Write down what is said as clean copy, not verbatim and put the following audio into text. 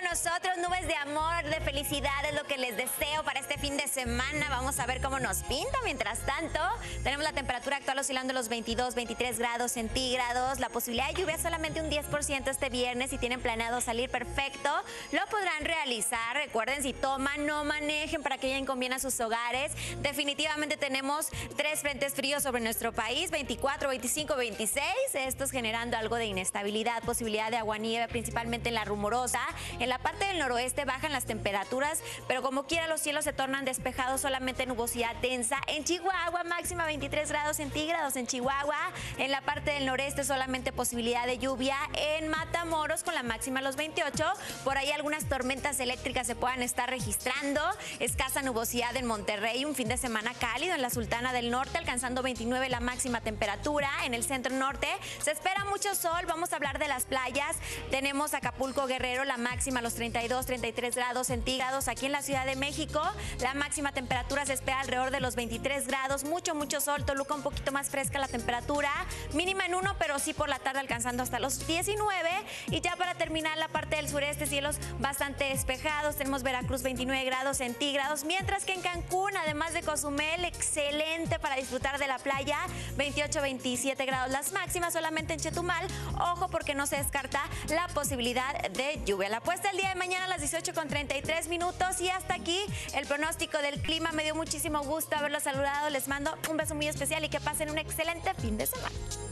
nosotros. Nubes de amor, de felicidad es lo que les deseo para este fin de semana. Vamos a ver cómo nos pinta. Mientras tanto, tenemos la temperatura actual oscilando los 22, 23 grados centígrados. La posibilidad de lluvia solamente un 10% este viernes. Si tienen planeado salir, perfecto, lo podrán realizar. Recuerden, si toman, no manejen para que lleguen con bien a sus hogares. Definitivamente tenemos 3 frentes fríos sobre nuestro país, 24, 25, 26. Estos generando algo de inestabilidad, posibilidad de aguanieve, principalmente en la Rumorosa. En la parte del noroeste bajan las temperaturas, pero como quiera los cielos se tornan despejados, solamente nubosidad densa. En Chihuahua, máxima 23 grados centígrados en Chihuahua. En la parte del noreste solamente posibilidad de lluvia. En Matamoros con la máxima los 28. Por ahí algunas tormentas eléctricas se puedan estar registrando. Escasa nubosidad en Monterrey, un fin de semana cálido en la Sultana del Norte, alcanzando 29 la máxima temperatura. En el centro norte se espera mucho sol. Vamos a hablar de las playas. Tenemos Acapulco, Guerrero, la máxima los 32, 33 grados centígrados. Aquí en la Ciudad de México, la máxima temperatura se espera alrededor de los 23 grados. Mucho sol. Toluca un poquito más fresca la temperatura. Mínima en 1, pero sí por la tarde alcanzando hasta los 19. Y ya para terminar la parte del sureste, cielos bastante despejados. Tenemos Veracruz 29 grados centígrados. Mientras que en Cancún, además de Cozumel, excelente para disfrutar de la playa. 28, 27 grados las máximas. Solamente en Chetumal, ojo porque no se descarta la posibilidad de lluvia. La puesta el día de mañana a las 18:33. Y hasta aquí el pronóstico del clima. Me dio muchísimo gusto haberlos saludado. Les mando un beso muy especial y que pasen un excelente fin de semana.